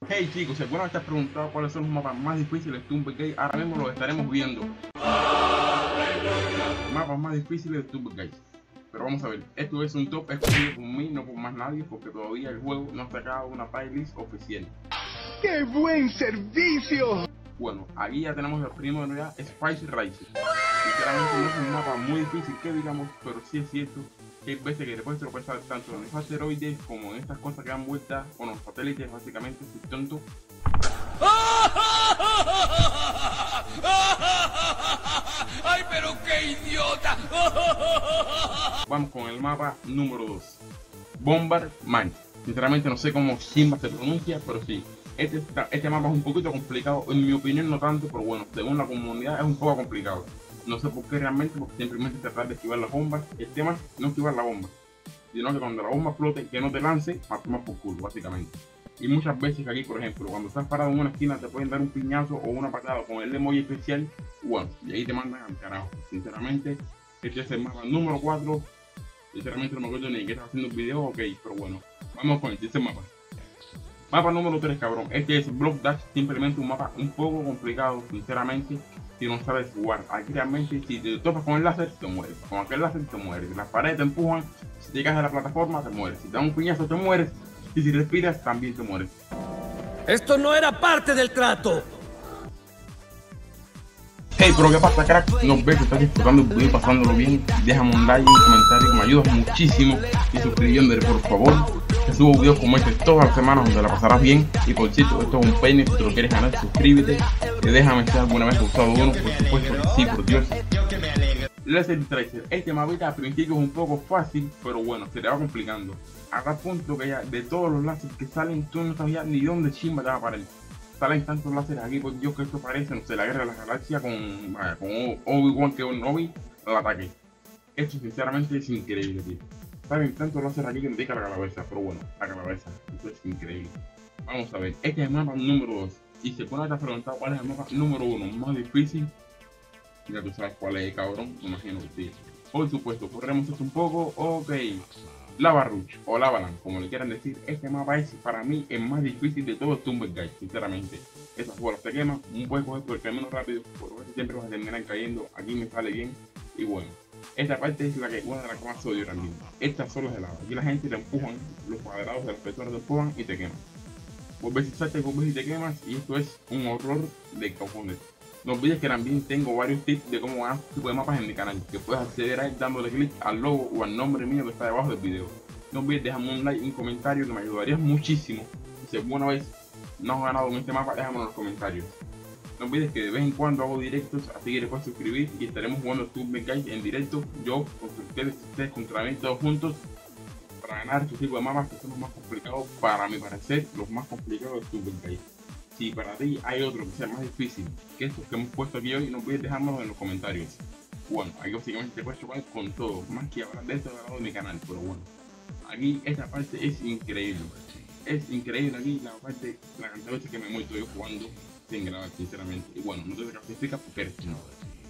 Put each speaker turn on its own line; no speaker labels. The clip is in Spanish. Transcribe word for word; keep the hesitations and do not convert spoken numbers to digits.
Hey chicos, si alguna vez te has preguntado cuáles son los mapas más difíciles de Tumble Guys, ahora mismo los estaremos viendo. Mapas más difíciles de Tumble Guys. Pero vamos a ver, esto es un top escogido por mí, no por más nadie, porque todavía el juego no ha sacado una playlist oficial.
¡Qué buen servicio!
Bueno, aquí ya tenemos el primero ya, Spice Racer. Sinceramente no es un mapa muy difícil que digamos, pero sí es cierto que hay veces que después te lo puedes saber tanto en los asteroides como en estas cosas que dan vueltas con los satélites, básicamente, si tonto.
¡Ay, pero qué idiota!
Vamos con el mapa número dos, Bombardment. Sinceramente no sé cómo Simba se pronuncia, pero sí. Este, este mapa es un poquito complicado, en mi opinión no tanto, pero bueno, según la comunidad es un poco complicado. No sé por qué realmente, porque simplemente tratar de esquivar las bombas. El tema no esquivar la bomba, sino que cuando la bomba flote, que no te lance, a tomar por culo, básicamente. Y muchas veces aquí, por ejemplo, cuando estás parado en una esquina te pueden dar un piñazo o una patada con el emoji especial, bueno, y ahí te mandan al carajo. Sinceramente, este es el mapa número cuatro. Sinceramente no me acuerdo ni que estaba haciendo un video, ok, pero bueno, vamos con el tercer mapa. Mapa número tres, cabrón. Este es Block Dash, simplemente un mapa un poco complicado, sinceramente, si no sabes jugar. Aquí realmente, si te topas con el láser, te mueres. Con aquel láser, te mueres. Las paredes te empujan, si te caes de la plataforma, te mueres. Si te dan un piñazo, te mueres. Y si respiras, también te mueres.
Esto no era parte del trato.
Hey, pero ¿qué pasa, crack? Nos ves que estás disfrutando el video, pasándolo bien. Déjame un like, un comentario que me ayudas muchísimo. Y suscribiéndote, por favor. Te subo videos como este todas las semanas donde la pasarás bien. Y por cierto, esto es un peine, si te lo quieres ganar, suscríbete. Y déjame si alguna vez has usado uno, por supuesto que sí, por Dios. Laser Tracer, este mapita al principio es un poco fácil, pero bueno, se te va complicando. A tal punto que ya de todos los láseres que salen, tú no sabías ni dónde chimba te va a parar. Salen tantos láseres aquí, por Dios, que esto parece, no sé, la guerra de las galaxias con, vaya, con Obi-Wan que Obi al ataque. Esto sinceramente es increíble, tío. Salen tantos láseres aquí que me pica la cabeza, pero bueno, la cabeza, esto es increíble. Vamos a ver, este es el mapa número dos. Y si alguna vez te has preguntado cuál es el mapa número uno más difícil, ya tú sabes cuál es, cabrón, me imagino que sí. Por supuesto, corremos esto un poco, ok. Lava Rush o Lavaland, como le quieran decir, este mapa es para mí el más difícil de todos Tumble Guys, sinceramente. Esas bolas te queman, un puedes coger por el camino rápido, por eso siempre vas a terminar cayendo, aquí me sale bien, y bueno. Esta parte es la que, una de las que más odio también. Estas son las de lava, aquí la gente te empujan, los cuadrados de las personas te empujan y te queman. Vuelves y saltas, vuelves y te quemas, y esto es un horror de cojones. No olvides que también tengo varios tips de cómo ganar este tipo de mapas en mi canal, que puedes acceder a él dándole clic al logo o al nombre mío que está debajo del video. No olvides dejarme un like y un comentario que me ayudaría muchísimo. Y si alguna vez no has ganado en este mapa, déjame en los comentarios. No olvides que de vez en cuando hago directos, así que le puedes suscribir y estaremos jugando Tumble Guys en directo, yo contra ustedes, ustedes contra mí, todos juntos, para ganar este tipo de mapas que son los más complicados, para mi parecer, los más complicados de Tumble Guys. Si para ti hay otro que sea más difícil que estos que hemos puesto aquí hoy, no olvides dejármelo en los comentarios. Bueno, aquí básicamente te puedes chocar con todo, más que hablar de esto de mi canal, pero bueno. Aquí esta parte es increíble. Es increíble aquí la parte, la cantidad de veces que me he muerto yo jugando sin grabar, sinceramente. Y bueno, no te clasificas porque eres no.